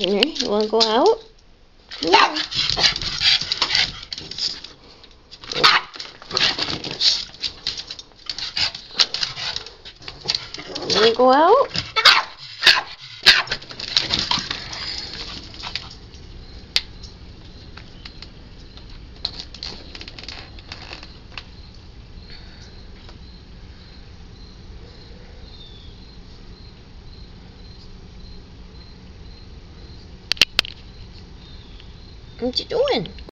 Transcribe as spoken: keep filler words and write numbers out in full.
Brynner, you want to go out? Yeah. You want to go out? What you doing?